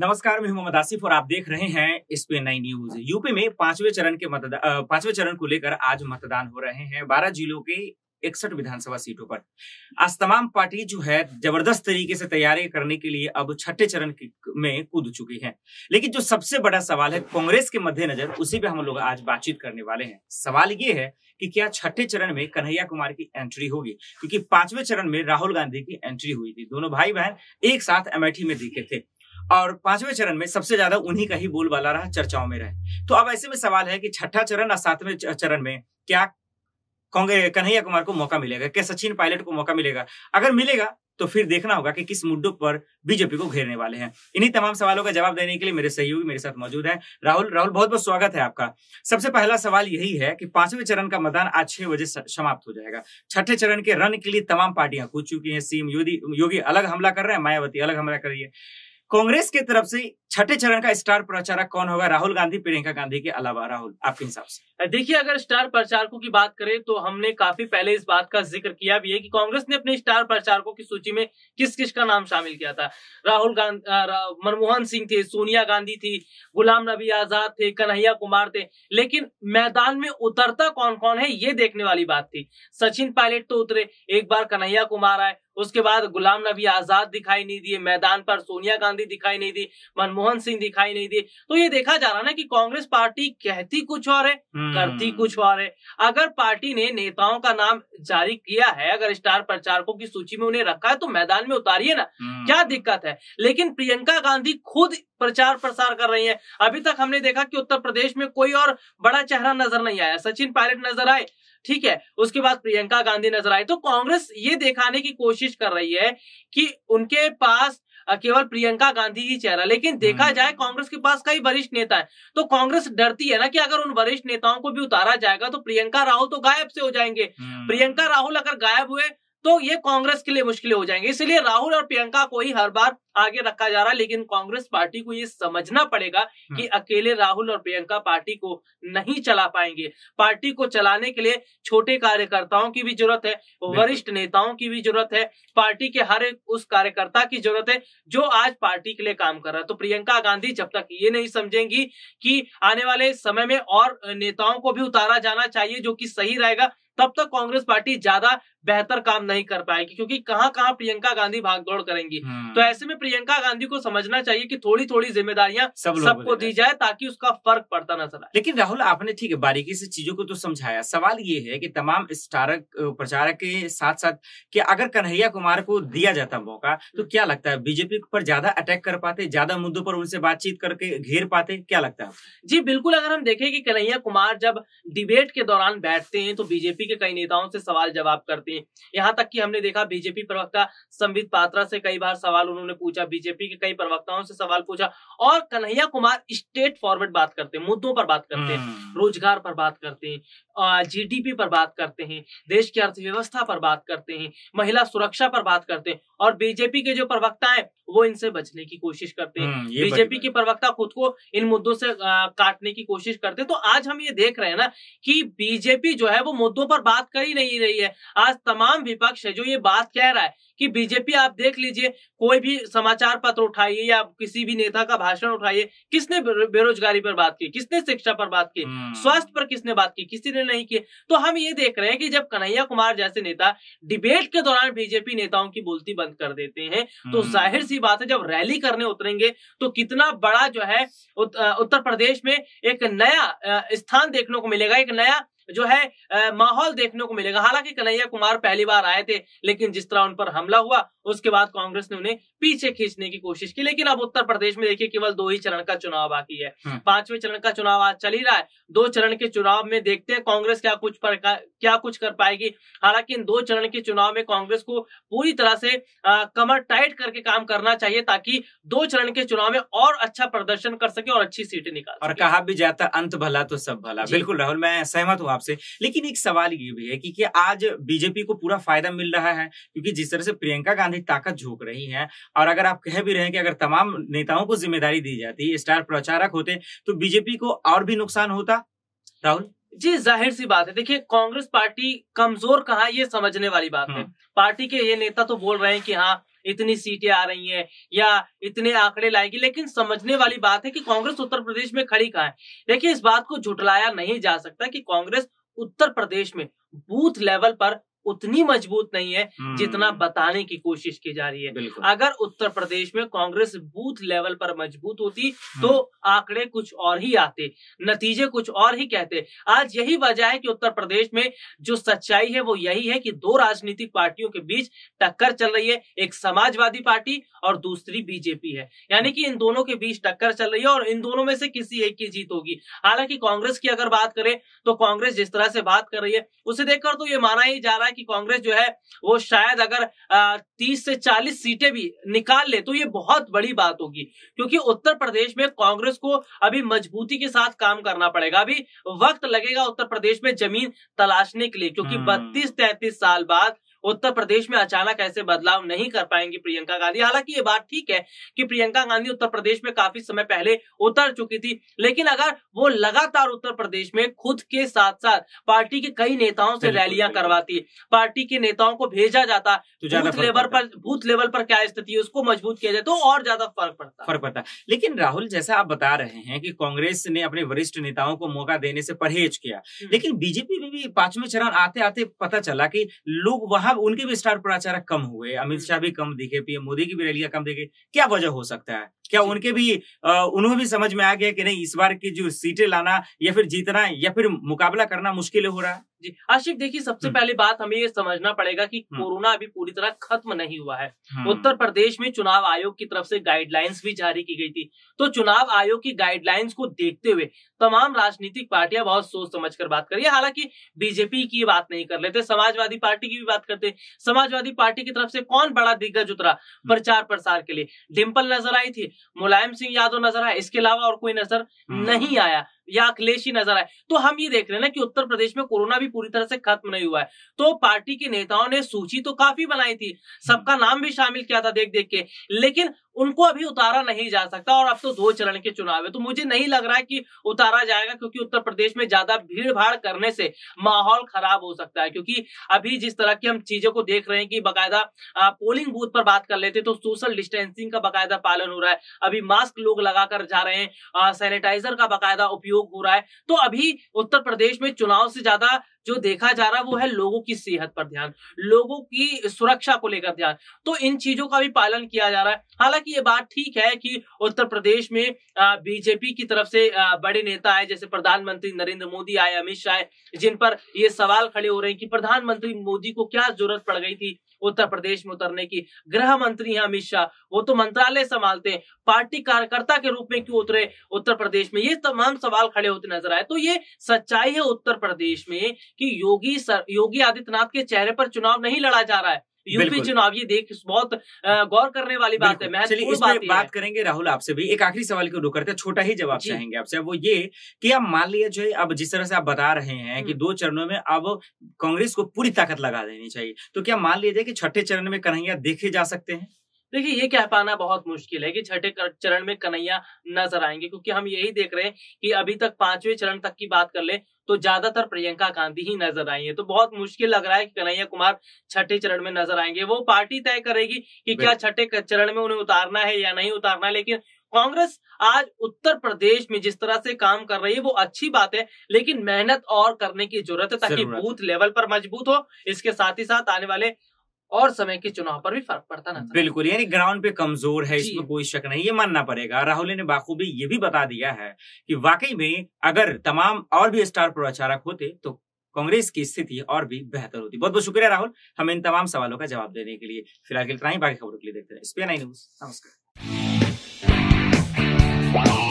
नमस्कार, मैं हूं मोहम्मद आसिफ और आप देख रहे हैं SPN 9 न्यूज। यूपी में पांचवें चरण को लेकर आज मतदान हो रहे हैं 12 जिलों के 61 विधानसभा सीटों पर। आज तमाम पार्टी जो है जबरदस्त तरीके से तैयारी करने के लिए अब छठे चरण में कूद चुकी है। लेकिन जो सबसे बड़ा सवाल है कांग्रेस के मद्देनजर, उसी पे हम लोग आज बातचीत करने वाले हैं। सवाल ये है कि क्या छठे चरण में कन्हैया कुमार की एंट्री होगी, क्योंकि पांचवें चरण में राहुल गांधी की एंट्री हुई थी। दोनों भाई बहन एक साथ अमेठी में दिखे थे और पांचवें चरण में सबसे ज्यादा उन्हीं का ही बोलबाला रहा, चर्चाओं में रहे। तो अब ऐसे में सवाल है कि छठा चरण और सातवें चरण में क्या कन्हैया कुमार को मौका मिलेगा, क्या सचिन पायलट को मौका मिलेगा? अगर मिलेगा तो फिर देखना होगा कि किस मुद्दों पर बीजेपी को घेरने वाले हैं। इन्हीं तमाम सवालों का जवाब देने के लिए मेरे सहयोगी मेरे साथ मौजूद हैं। राहुल बहुत बहुत स्वागत है आपका। सबसे पहला सवाल यही है कि पांचवें चरण का मतदान आज 6 बजे समाप्त हो जाएगा। छठे चरण के रन के लिए तमाम पार्टियां कूद चुकी हैं। सीएम योगी अलग हमला कर रहे हैं, मायावती अलग हमला कर रही है। कांग्रेस की तरफ से छठे चरण का स्टार प्रचारक कौन होगा, राहुल गांधी, प्रियंका गांधी के अलावा? राहुल, आपके हिसाब से? देखिए, अगर स्टार प्रचारकों की बात करें तो हमने काफी पहले इस बात का जिक्र किया भी है कि कांग्रेस ने अपने स्टार प्रचारकों की सूची में किस किस का नाम शामिल किया था। राहुल गांधी, मनमोहन सिंह थे, सोनिया गांधी थी, गुलाम नबी आजाद थे, कन्हैया कुमार थे। लेकिन मैदान में उतरता कौन कौन है, ये देखने वाली बात थी। सचिन पायलट तो उतरे, एक बार कन्हैया कुमार आए, उसके बाद गुलाम नबी आजाद दिखाई नहीं दिए मैदान पर, सोनिया गांधी दिखाई नहीं दी, मनमोहन सिंह दिखाई नहीं दिए। तो ये देखा जा रहा ना कि कांग्रेस पार्टी कहती कुछ और है, करती कुछ और है। अगर पार्टी ने नेताओं का नाम जारी किया है, अगर स्टार प्रचारकों की सूची में उन्हें रखा है तो मैदान में उतारिए ना, क्या दिक्कत है? लेकिन प्रियंका गांधी खुद प्रचार प्रसार कर रही है। अभी तक हमने देखा कि उत्तर प्रदेश में कोई और बड़ा चेहरा नजर नहीं आया। सचिन पायलट नजर आए, ठीक है, उसके बाद प्रियंका गांधी नजर आई। तो कांग्रेस ये दिखाने की कोशिश कर रही है कि उनके पास केवल प्रियंका गांधी ही चेहरा। लेकिन देखा जाए कांग्रेस के पास कई वरिष्ठ नेता हैं, तो कांग्रेस डरती है ना कि अगर उन वरिष्ठ नेताओं को भी उतारा जाएगा तो प्रियंका राहुल तो गायब से हो जाएंगे। प्रियंका राहुल अगर गायब हुए तो ये कांग्रेस के लिए मुश्किल हो जाएंगे। इसलिए राहुल और प्रियंका को ही हर बार आगे रखा जा रहा है। लेकिन कांग्रेस पार्टी को ये समझना पड़ेगा कि अकेले राहुल और प्रियंका पार्टी को नहीं चला पाएंगे। पार्टी को चलाने के लिए छोटे कार्यकर्ताओं की भी जरूरत है, वरिष्ठ नेताओं की भी जरूरत है, पार्टी के हर एक उस कार्यकर्ता की जरूरत है जो आज पार्टी के लिए काम कर रहा है। तो प्रियंका गांधी जब तक ये नहीं समझेंगी कि आने वाले समय में और नेताओं को भी उतारा जाना चाहिए जो कि सही रहेगा, तब तक कांग्रेस पार्टी ज्यादा बेहतर काम नहीं कर पाएगी, क्योंकि कहां कहां प्रियंका गांधी भागदौड़ करेंगी। तो ऐसे में प्रियंका गांधी को समझना चाहिए कि थोड़ी थोड़ी जिम्मेदारियां सबको दी जाए ताकि उसका फर्क पड़ता नजर आए। लेकिन राहुल, आपने ठीक है बारीकी से चीजों को तो समझाया। सवाल ये है कि तमाम स्टार प्रचारक के साथ साथ कि अगर कन्हैया कुमार को दिया जाता मौका तो क्या लगता है बीजेपी पर ज्यादा अटैक कर पाते, ज्यादा मुद्दों पर उनसे बातचीत करके घेर पाते? क्या लगता है? जी बिल्कुल, अगर हम देखें कि कन्हैया कुमार जब डिबेट के दौरान बैठते हैं तो बीजेपी के कई नेताओं से सवाल जवाब करते हैं। यहां तक कि हमने देखा बीजेपी प्रवक्ता संबित पात्रा से कई बार सवाल उन्होंने पूछा, बीजेपी के कई प्रवक्ताओं से सवाल पूछा। और कन्हैया कुमार स्टेट फॉरवर्ड बात करते हैं, मुद्दों पर बात करते हैं, रोजगार पर बात करते हैं, जीडीपी पर बात करते हैं, देश की अर्थव्यवस्था पर बात करते हैं, महिला सुरक्षा पर बात करते हैं। और बीजेपी के जो प्रवक्ता हैं वो इनसे बचने की कोशिश करते हैं। बीजेपी के प्रवक्ता खुद को इन मुद्दों से काटने की कोशिश करते हैं। तो आज हम ये देख रहे हैं ना कि बीजेपी जो है वो मुद्दों पर बात कर ही नहीं रही है। आज तमाम विपक्ष है जो ये बात कह रहा है कि बीजेपी, आप देख लीजिए, कोई भी समाचार पत्र उठाइए या किसी भी नेता का भाषण उठाइए, किसने बेरोजगारी पर बात की, किसने शिक्षा पर बात की, स्वास्थ्य पर किसने बात की, किसी ने नहीं की। तो हम ये देख रहे हैं कि जब कन्हैया कुमार जैसे नेता डिबेट के दौरान बीजेपी नेताओं की बोलती बंद कर देते हैं तो जाहिर सी बात है जब रैली करने उतरेंगे तो कितना बड़ा जो है उत्तर प्रदेश में एक नया स्थान देखने को मिलेगा, एक नया जो है माहौल देखने को मिलेगा। हालांकि कन्हैया कुमार पहली बार आए थे, लेकिन जिस तरह उन पर हमला हुआ उसके बाद कांग्रेस ने उन्हें पीछे खींचने की कोशिश की। लेकिन अब उत्तर प्रदेश में देखिए केवल 2 ही चरण का चुनाव बाकी है। 5वें चरण का चुनाव आज चल ही रहा है। 2 चरण के चुनाव में देखते हैं कांग्रेस क्या कुछ कर पाएगी। हालांकि इन 2 चरण के चुनाव में कांग्रेस को पूरी तरह से कमर टाइट करके काम करना चाहिए ताकि 2 चरण के चुनाव में और अच्छा प्रदर्शन कर सके और अच्छी सीटें निकाल सके। और कहा भी जाता अंत भला तो सब भला। बिल्कुल राहुल, मैं सहमत हूँ आपसे। लेकिन एक सवाल ये भी है कि आज बीजेपी को पूरा फायदा मिल रहा है, क्योंकि जिस तरह से प्रियंका गांधी ताकत झोंक रही है और अगर आप कह भी रहे हैं कि अगर तमाम नेताओं को जिम्मेदारी दी जाती, स्टार प्रचारक होते तो बीजेपी को और भी नुकसान होता। राहुल जी, जाहिर सी बात है। देखिए, कांग्रेस पार्टी कमजोर कहाँ, ये समझने वाली बात है। पार्टी के ये नेता तो बोल रहे हैं कि हाँ इतनी सीटें आ रही हैं या इतने आंकड़े लाएगी, लेकिन समझने वाली बात है कि कांग्रेस उत्तर प्रदेश में खड़ी कहां है। देखिए, इस बात को झुठलाया नहीं जा सकता कि कांग्रेस उत्तर प्रदेश में बूथ लेवल पर उतनी मजबूत नहीं है जितना बताने की कोशिश की जा रही है। अगर उत्तर प्रदेश में कांग्रेस बूथ लेवल पर मजबूत होती तो आंकड़े कुछ और ही आते, नतीजे कुछ और ही कहते। आज यही वजह है कि उत्तर प्रदेश में जो सच्चाई है वो यही है कि दो राजनीतिक पार्टियों के बीच टक्कर चल रही है, एक समाजवादी पार्टी और दूसरी बीजेपी है। यानी कि इन दोनों के बीच टक्कर चल रही है और इन दोनों में से किसी एक की जीत होगी। हालांकि कांग्रेस की अगर बात करें तो कांग्रेस जिस तरह से बात कर रही है उसे देखकर तो ये माना ही जा रहा है कि कांग्रेस जो है वो शायद अगर 30 से 40 सीटें भी निकाल ले तो ये बहुत बड़ी बात होगी, क्योंकि उत्तर प्रदेश में कांग्रेस को अभी मजबूती के साथ काम करना पड़ेगा। अभी वक्त लगेगा उत्तर प्रदेश में जमीन तलाशने के लिए, क्योंकि 32-33 साल बाद उत्तर प्रदेश में अचानक ऐसे बदलाव नहीं कर पाएंगी प्रियंका गांधी। हालांकि ये बात ठीक है कि प्रियंका गांधी उत्तर प्रदेश में काफी समय पहले उतर चुकी थी, लेकिन अगर वो लगातार उत्तर प्रदेश में खुद के साथ साथ पार्टी के कई नेताओं से रैलियां करवाती, पार्टी के नेताओं को भेजा जाता, बूथ लेवल पर क्या स्थिति है उसको मजबूत किया जाए तो और ज्यादा फर्क पड़ता। लेकिन राहुल, जैसा आप बता रहे हैं कि कांग्रेस ने अपने वरिष्ठ नेताओं को मौका देने से परहेज किया, लेकिन बीजेपी में भी पांचवें चरण आते आते पता चला कि लोग वहां उनके भी स्टार प्रचारक कम हुए, अमित शाह भी कम दिखे, पीएम मोदी की भी रैलियां कम दिखे। क्या वजह हो सकता है? क्या उनके भी उन्हें भी समझ में आ गया कि नहीं, इस बार की जो सीटें लाना या फिर जीतना या फिर मुकाबला करना मुश्किल हो रहा है? जी आशिफ, देखिए, सबसे पहली बात हमें ये समझना पड़ेगा कि कोरोना अभी पूरी तरह खत्म नहीं हुआ है। उत्तर प्रदेश में चुनाव आयोग की तरफ से गाइडलाइंस भी जारी की गई थी, तो चुनाव आयोग की गाइडलाइंस को देखते हुए तमाम राजनीतिक पार्टियां बहुत सोच समझकर बात करिए। हालांकि बीजेपी की बात नहीं कर लेते, समाजवादी पार्टी की भी बात करते। समाजवादी पार्टी की तरफ से कौन बड़ा दिग्गज उतरा प्रचार प्रसार के लिए? डिंपल नजर आई थी, मुलायम सिंह यादव नजर आया, इसके अलावा और कोई नजर नहीं आया, या अखिलेश ही नजर आए। तो हम ये देख रहे हैं ना कि उत्तर प्रदेश में कोरोना भी पूरी तरह से खत्म नहीं हुआ है। तो पार्टी के नेताओं ने सूची तो काफी बनाई थी, सबका नाम भी शामिल किया था देख देख के, लेकिन उनको अभी उतारा नहीं जा सकता। और अब तो 2 चरण के चुनाव है, तो मुझे नहीं लग रहा है कि उतारा जाएगा, क्योंकि उत्तर प्रदेश में ज्यादा भीड़ भाड़ करने से माहौल खराब हो सकता है। क्योंकि अभी जिस तरह की हम चीजों को देख रहे हैं कि बाकायदा पोलिंग बूथ पर बात कर लेते तो सोशल डिस्टेंसिंग का बाकायदा पालन हो रहा है, अभी मास्क लोग लगाकर जा रहे हैं, सैनिटाइजर का बाकायदा उपयोग हो रहा है। तो अभी उत्तर प्रदेश में चुनाव से ज्यादा जो देखा जा रहा है वो है लोगों की सेहत पर ध्यान, लोगों की सुरक्षा को लेकर ध्यान। तो इन चीजों का भी पालन किया जा रहा है। हालांकि ये बात ठीक है कि उत्तर प्रदेश में बीजेपी की तरफ से बड़े नेता आए, जैसे प्रधानमंत्री नरेंद्र मोदी आए, अमित शाह, जिन पर ये सवाल खड़े हो रहे हैं कि प्रधानमंत्री मोदी को क्या जरूरत पड़ गई थी उत्तर प्रदेश में उतरने की। गृह मंत्री हैं अमित शाह, वो तो मंत्रालय संभालते हैं, पार्टी कार्यकर्ता के रूप में क्यों उतरे उत्तर प्रदेश में? ये तमाम सवाल खड़े होते नजर आए। तो ये सच्चाई है उत्तर प्रदेश में कि योगी आदित्यनाथ के चेहरे पर चुनाव नहीं लड़ा जा रहा है। यूपी चुनाव, ये देख बहुत गौर करने वाली बात है। चलिए इस पे बात करेंगे राहुल आपसे भी। एक आखिरी सवाल को करते हैं, छोटा ही जवाब चाहेंगे आपसे, वो ये कि आप मान लिया जो अब जिस तरह से आप बता रहे हैं कि 2 चरणों में अब कांग्रेस को पूरी ताकत लगा देनी चाहिए, तो क्या मान लिया जाए कि छठे चरण में कन्हैया देखे जा सकते हैं? देखिए, ये कह पाना बहुत मुश्किल है कि छठे चरण में कन्हैया नजर आएंगे, क्योंकि हम यही देख रहे हैं कि अभी तक 5वें चरण तक की बात कर ले तो ज्यादातर प्रियंका गांधी ही नजर आई है। तो बहुत मुश्किल लग रहा है कि कन्हैया कुमार छठे चरण में नजर आएंगे। वो पार्टी तय करेगी कि क्या छठे चरण में उन्हें उतारना है या नहीं उतारना है। लेकिन कांग्रेस आज उत्तर प्रदेश में जिस तरह से काम कर रही है वो अच्छी बात है, लेकिन मेहनत और करने की जरूरत है ताकि बूथ लेवल पर मजबूत हो। इसके साथ ही साथ आने वाले और समय के चुनाव पर भी फर्क पड़ता नजर। बिल्कुल, यानी ग्राउंड पे कमजोर है, इसमें कोई शक नहीं, ये मानना पड़ेगा। राहुल ने बाखूबी ये भी बता दिया है कि वाकई में अगर तमाम और भी स्टार प्रचारक होते तो कांग्रेस की स्थिति और भी बेहतर होती। बहुत बहुत शुक्रिया राहुल, हमें इन तमाम सवालों का जवाब देने के लिए। फिलहाल इतना ही, बाकी खबरों के लिए देखते रहे SPN9 न्यूज। नमस्कार।